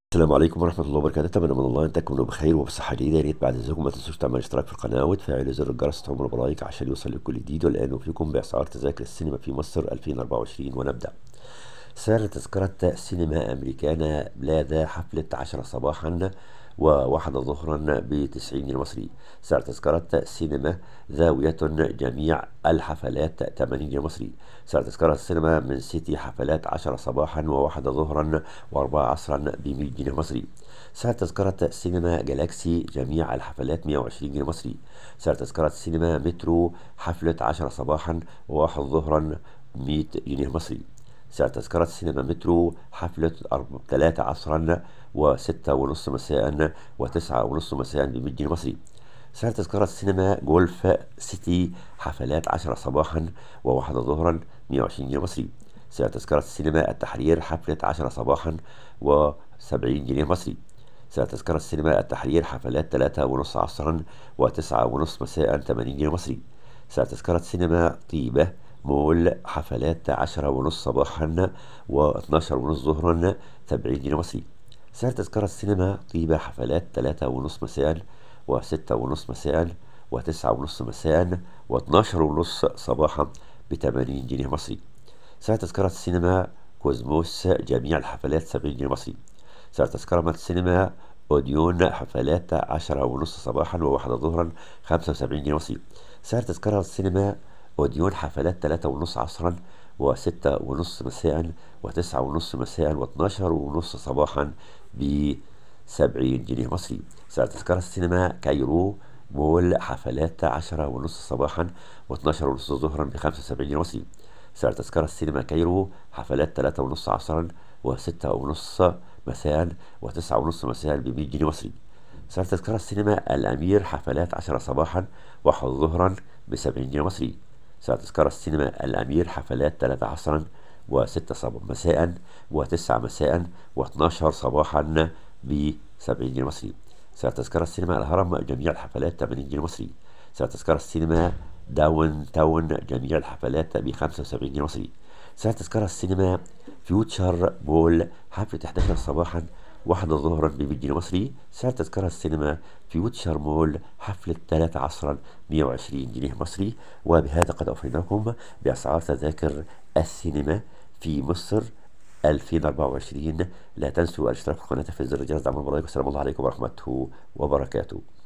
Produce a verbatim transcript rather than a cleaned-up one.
السلام عليكم ورحمة الله وبركاته. أتمنى من الله أن تكونوا بخير وبصحة جيدة. يا ريت بعد إذنكم ما تنسوش تعملوا اشتراك في القناة وتفعلوا زر الجرس وتعملوا بلايك عشان يوصل لكل جديد. والآن نوفيكم بأسعار تذاكر السينما في مصر ألفين وأربعة وعشرين ونبدأ. سعر تذكرة سينما أمريكانا بلاذا حفلة عشرة صباحا وواحدة ظهرا بتسعين جنيه مصري. سعر تذكرة سينما زاوية جميع الحفلات ثمانين جنيه مصري. سعر تذكرة السينما من سيتي حفلات عشرة صباحا وواحدة ظهرا وأربعة عصرا ب مية جنيه مصري. سعر تذكرة سينما جالاكسي جميع الحفلات مية وعشرين جنيه مصري. سعر تذكرة سينما مترو حفلة عشرة صباحا وواحد ظهرا مية جنيه مصري. سعر تذكرة سينما مترو حفلة ثلاثة عصرا وستة ونص مساء وتسعة ونص مساء بمية جنيه مصري. سعر تذكرة سينما جولف سيتي حفلات عشرة صباحا وواحدة ظهرا مية وعشرين جنيه مصري. سعر تذكرة سينما التحرير حفلة عشرة صباحا وسبعين جنيه مصري. سعر تذكرة سينما التحرير حفلات ثلاثة ونص عصرا وتسعة ونص مساء ثمانين جنيه مصري. سعر تذكرة سينما طيبة مول حفلات عشرة ونص صباحا واتناشر ونص ظهرا سبعين جنيه مصري. سعر تذكرة سينما طيبة حفلات ثلاثة ونص مساء وستة ونص مساء وتسعة ونص مساء واتناشر ونص صباحا بثمانين جنيه مصري. سعر تذكرة سينما كوزموس جميع الحفلات سبعين جنيه مصري. سعر تذكرة سينما أوديون حفلات عشرة ونص صباحا وواحدة ظهرا خمسة وسبعين جنيه مصري. سعر تذكرة سينما أوديون حفلات ثلاثة ونص عصرا وستة ونص مساء وتسعة ونص مساء واتناشر ونص صباحا بسبعين جنيه مصري. سعر تذكرة السينما كايرو مول حفلات عشرة ونص صباحا واتناشر ونص ظهرا بخمسة وسبعين جنيه مصري. سعر تذكرة السينما كايرو حفلات ثلاثة ونص عصرا وستة ونص مساء وتسعة ونص مساء بمية جنيه مصري. سعر تذكرة السينما الأمير حفلات عشرة صباحا واحد ظهرا بسبعين جنيه مصري. سعر تذكرة السينما الأمير حفلات ثلاثة عصرا وستة صباحا مساء وتسعة مساء واتناشر صباحا بسبعين جنيه مصري. سعر تذكرة السينما الهرم جميع الحفلات ثمانين جنيه مصري. سعر تذكرة السينما داون تاون جميع الحفلات بخمسة وسبعين جنيه مصري. سعر تذكرة السينما فيوتشر مول حفلة إحدى عشرة صباحا واحدة ظهرا ب مية جنيه مصري. سعر تذكرة السينما فيوتشر مول حفلة ثلاثة عصرا مية وعشرين جنيه مصري. وبهذا قد أوفيناكم بأسعار تذاكر السينما في مصر ألفين وأربعة وعشرين. لا تنسوا الاشتراك في القناة وتفعيل زر الجرس دعما ولايك. والسلام الله عليكم ورحمته وبركاته.